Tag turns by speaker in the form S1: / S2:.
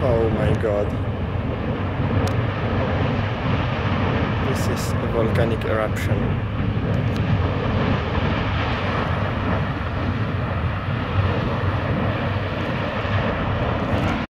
S1: Oh my god. This is a volcanic eruption.